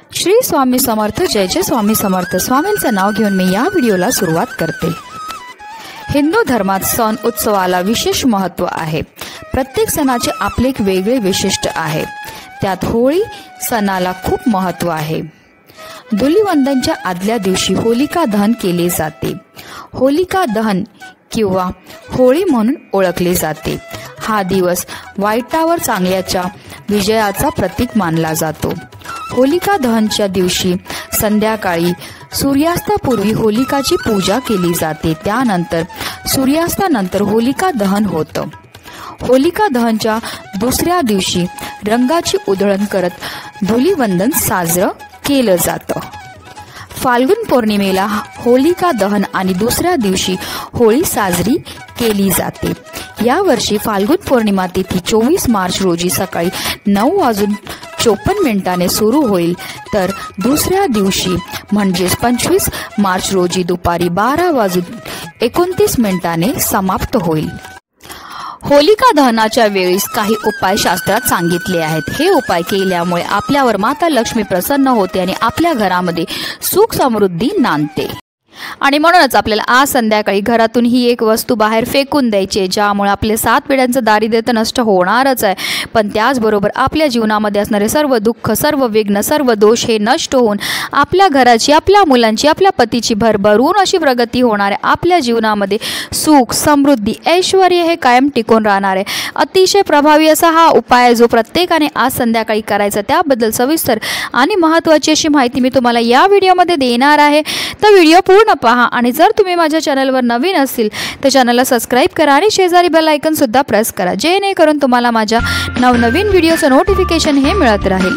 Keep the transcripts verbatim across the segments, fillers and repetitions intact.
श्री स्वामी समर्थ, जय जय स्वामी समर्थ। स्वामींचं नाव घेऊन मी या व्हिडिओला सुरुवात करते। हिंदू धर्मात सण उत्सवाला विशेष महत्त्व आहे। प्रत्येक सणाचे आपले एक वेगळे विशिष्ट आहे। त्यात होळी सणाला खूप महत्त्व आहे। धुलिवंदनच्या आदल्या दिवशी होलिका दहन केले जाते। होलिका दहन किंवा होळी म्हणून ओळखले जाते। हा दिवस वाईटावर चांगल्याच्या विजयाचा प्रतीक मानला जातो। होलिका दहनच्या दिवशी संध्याकाळी सूर्यास्तापूर्वी होलिकाची पूजा केली जाते। त्यानंतर सूर्यास्तानंतर होलिका दहन होतं। होलिका दहनच्या दुसऱ्या दिवशी रंगाची उधळण करत धुलिवंदन साजरं केलं जातं। फाल्गुन पौर्णिमेला होलिका दहन आणि दुसऱ्या दिवशी होळी साजरी केली जाते। या वर्षी फाल्गुन पौर्णिमा तिथी चोवीस मार्च रोजी सकाळी नऊ वाजून चोपन्न मिनिटाने सुरू होईल, तर दुसऱ्या दिवशी म्हणजेच पंचवीस मार्च रोजी दुपारी बारा वाजून एकोणतीस मिनिटाने समाप्त होईल। होलिका दहनाच्या वेळेस काही उपाय शास्त्रात सांगितले आहेत। हे उपाय केल्यामुळे आपल्यावर माता लक्ष्मी प्रसन्न होते आणि आपल्या घरामध्ये सुख समृद्धी नांदते। आणि म्हणूनच आपल्याला आज संध्याकाळी घरातून ही एक वस्तू बाहेर फेकून द्यायची, ज्यामुळे आपले सात पिढ्यांचं दारिद्र्य तर नष्ट होणारच आहे, पण त्याचबरोबर आपल्या जीवनामध्ये असणारे सर्व दुःख, सर्व विघ्न, सर्व दोष हे नष्ट होऊन आपल्या घराची, आपल्या मुलांची, आपल्या पतीची भरभरून अशी प्रगती होणार आहे। आपल्या जीवनामध्ये सुख, समृद्धी, ऐश्वर हे कायम टिकून राहणार आहे। अतिशय प्रभावी असा हा उपाय जो प्रत्येकाने आज संध्याकाळी करायचा, त्याबद्दल सविस्तर आणि महत्त्वाची अशी माहिती मी तुम्हाला या व्हिडिओमध्ये देणार आहे। तर व्हिडिओ पूर्ण पहा आणि जर तुम्ही माझ्या चॅनलवर नवीन असतील तर चॅनलला सबस्क्राइब करा आणि शेजारी बेल आयकॉन सुद्धा प्रेस करा, जेणेकरून तुम्हाला माझ्या नवनवीन व्हिडिओचं नोटिफिकेशन हे मिळत राहील।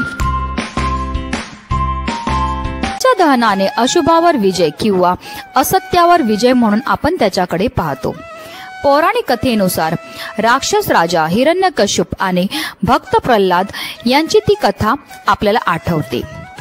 दहनाने अशुभावर विजय किंवा असत्यावर विजय म्हणून आपण त्याच्याकडे पाहतो। पौराणिक कथेनुसार राक्षस राजा हिरण्यकश्यप आणि भक्त प्रल्हाद यांची ती कथा आपल्याला आठवते।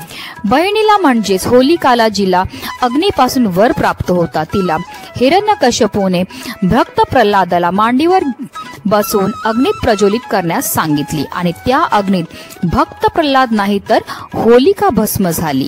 बहिणीला म्हणजेच होलिकाला जिला अग्नीपासून वर प्राप्त होता, तिला हिरण्यकश्यपूने भक्त प्रल्हादाला मांडीवर बसवून अग्नीत प्रज्वलित करण्यास सांगितली आणि त्या अग्नीत भक्त प्रल्हाद नाही तर होलिका भस्म झाली।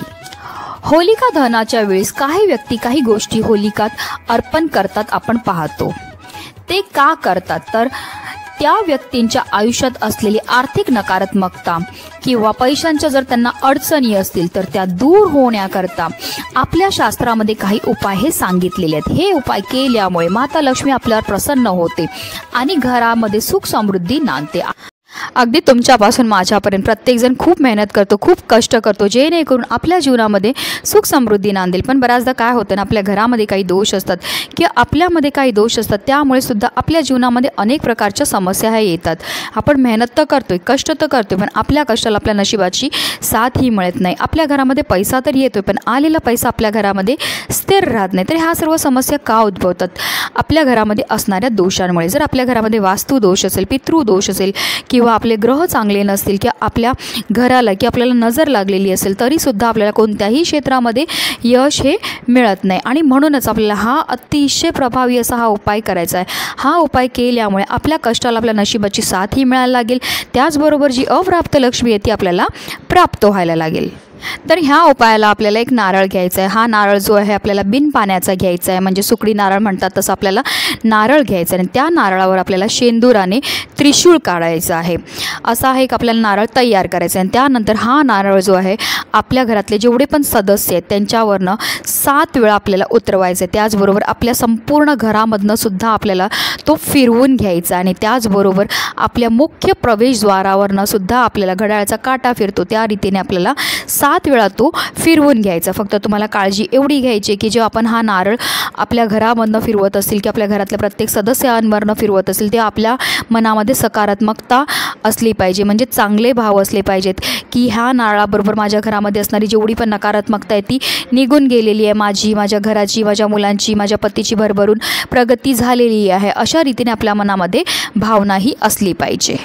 होलिका दहनाच्या वेळेस काही व्यक्ती काही गोष्टी होलिकात अर्पण करतात आपण पाहतो। ते का करतात तर त्या व्यक्तींच्या आयुष्यात असलेली आर्थिक नकारात्मकता किंवा पैशांच्या जर त्यांना अडचणी असतील तर त्या दूर होण्याकरता आपल्या शास्त्रामध्ये काही उपाय हे सांगितलेले आहेत। हे उपाय केल्यामुळे माता लक्ष्मी आपल्यावर प्रसन्न होते आणि घरामध्ये सुख समृद्धी नांदते। अगदी तुमच्यापासून माझ्यापर्यंत प्रत्येकजण खूप मेहनत करतो, खूप कष्ट करतो, जेणेकरून आपल्या जीवनामध्ये सुख समृद्धी नांदेल। पण बऱ्याचदा काय होतं ना, आपल्या घरामध्ये काही दोष असतात किंवा आपल्यामध्ये काही दोष असतात, त्यामुळे सुद्धा आपल्या जीवनामध्ये अनेक प्रकारच्या समस्या ह्या येतात। आपण मेहनत तर करतोय, कष्ट तर करतोय, पण आपल्या कष्टाला आपल्या नशिबाची साथ ही मिळत नाही। आपल्या घरामध्ये पैसा तर येतोय, पण आलेला पैसा आपल्या घरामध्ये स्थिर राहत नाही। तर ह्या सर्व समस्या का उद्भवतात? आपल्या घरामध्ये असणाऱ्या दोषांमुळे। जर आपल्या घरामध्ये वास्तू दोष असेल, पितृ दोष असेल किंवा आपले ग्रह चांगले नसतील किंवा आपल्या घराला की आपल्याला नजर लागलेली असेल, तरी सुद्धा आपल्याला कोणत्याही क्षेत्रामध्ये यश हे मिळत नाही। आणि म्हणूनच आपल्याला हा अतिशय प्रभावी असा हा उपाय करायचा आहे। हा उपाय केल्यामुळे आपल्या कष्टाला आपल्या नशिबाची साथ ही मिळायला लागेल, त्याचबरोबर जी अप्राप्त लक्ष्मी आहे ती आपल्याला प्राप्त व्हायला लागेल। तर ह्या उपायाला आपल्याला एक नारळ घ्यायचा आहे। हा नारळ जो आहे आपल्याला बिन पाण्याचा घ्यायचा आहे, म्हणजे सुकडी नारळ म्हणतात तसं आपल्याला नारळ घ्यायचा आहे आणि त्या नारळावर आपल्याला शेंदुराने त्रिशूळ काढायचं आहे। असा हा एक आपल्याला नारळ तयार करायचा आहे आणि त्यानंतर हा नारळ जो आहे आपल्या घरातले जेवढे पण सदस्य आहेत त्यांच्यावरनं सात वेळा आपल्याला उतरवायचं आहे। त्याचबरोबर आपल्या संपूर्ण घरामधनं सुद्धा आपल्याला तो फिरवून घ्यायचा आणि त्याचबरोबर आपल्या मुख्य प्रवेशद्वारावरनं सुद्धा आपल्याला घड्याळाचा काटा फिरतो त्या रीतीने आपल्याला सात वेळा तो फिरवून घ्यायचा। फक्त तुम्हाला काळजी एवढी घ्यायची की जेव्हा आपण हा नारळ आपल्या घरामधनं फिरवत असतील की आपल्या घरातल्या प्रत्येक सदस्यांवरनं फिरवत असेल तेव्हा आपल्या मनामध्ये सकारात्मकता असली पाहिजे, म्हणजे चांगले भाव असले पाहिजेत की ह्या नारळाबरोबर माझ्या घरामध्ये असणारी जेवढी पण नकारात्मकता आहे ती निघून गेलेली आहे, माझी, माझ्या घराची, माझ्या मुलांची, माझ्या पतीची भरभरून प्रगती झालेली आहे, अशा रीतीने आपल्या मनामध्ये भावनाही असली पाहिजे।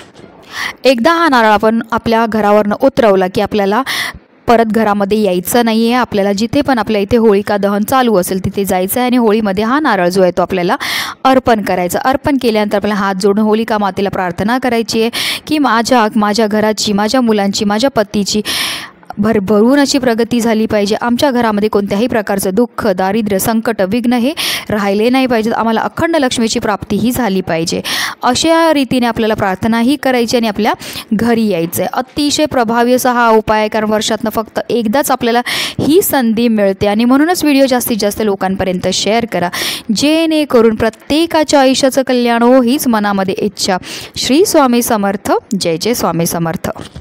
एकदा हा नारळ आपण आपल्या घरावरनं उतरवला की आपल्याला परत घरामध्ये यायचं नाही आहे। आपल्याला जिथे पण आपल्या इथे होलिका दहन चालू असेल तिथे जायचं आहे आणि होळीमध्ये हा नारळ जो आहे तो आपल्याला अर्पण करायचा। अर्पण केल्यानंतर आपल्याला हात जोडून होलिका मातेला प्रार्थना करायची आहे की माझ्या माझ्या घराची, माझ्या मुलांची, माझ्या पतीची भरभरून अशी प्रगती झाली पाहिजे. आमच्या घरामध्ये कोणत्याही प्रकारचं दुःख, दारिद्र्य, संकट, विघ्न हे राहिले नाही पाहिजेत. आम्हाला अखंड लक्ष्मीची प्राप्तीही झाली पाहिजे. अशा रीतीने आपल्याला प्रार्थनाही करायची आणि आपल्या घरी यायचं आहे. अतिशय प्रभावी असा हा उपाय आहे, कारण वर्षातनं फक्त एकदाच आपल्याला ही संधी मिळते आणि म्हणूनच व्हिडिओ जास्तीत जास्त लोकांपर्यंत शेअर करा, जेणेकरून प्रत्येकाच्या आयुष्याचं कल्याण हो हीच मनामध्ये इच्छा. श्री स्वामी समर्थ. जय जय स्वामी समर्थ.